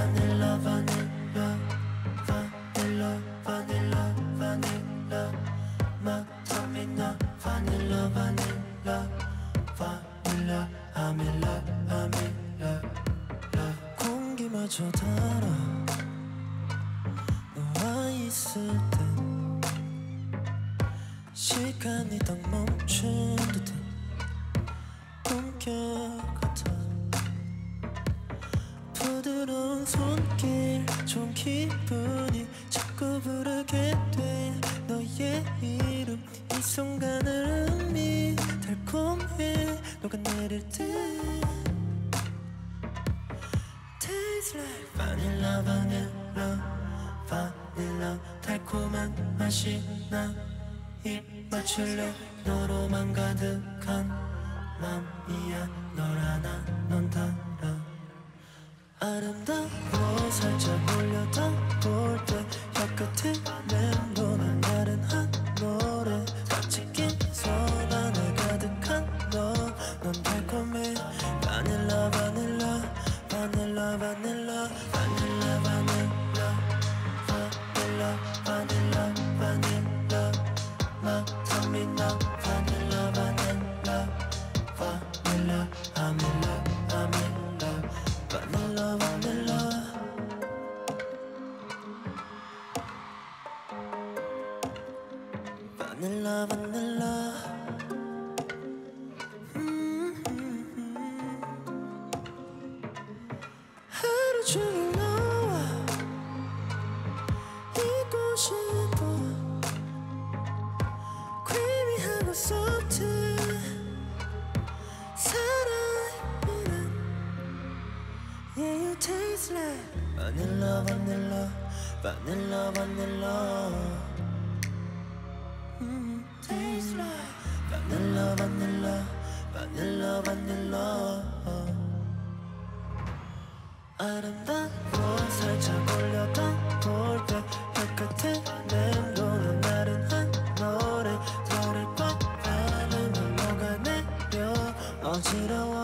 vanilla vanilla vanilla vanilla vanilla 마tam이나 vanilla vanilla vanilla I'm in love I'm in love love 공기마저 달아 너와 있을 땐 시간이 딱 멈춘 듯해 꿈결 같아 부드러운 손길 좋은 기분이 자꾸 부르게 돼 너의 이름 이 순간의 의미 달콤해 녹아내릴 때 Tastes like vanilla vanilla vanilla 달콤한 맛이 나 입 맞출래 너로만 가득한 맘이야 널 하나 넌 달아 아름다워 살짝 올려다 볼 때 혀끝에 맴도는 나른한 노래 다치긴 손 안에 가득한 넌 달콤해 바닐라 바닐라 바닐라 바닐라 바닐라 바닐라 바닐라 바닐라 바닐라 마tam이나 바닐라 바닐라 바닐라 I'm in love I'm in love vanilla vanilla vanilla vanilla 하루 종일 너와 있고 싶어 creamy하고 soft 사랑이란 Yeah you taste like vanilla vanilla vanilla vanilla Taste like vanilla vanilla vanilla vanilla 아름다워 살짝 올려다 볼 때 혀끝에 맴도는 나른한 노래 너를 꽉 안으면 녹아내려 어지러워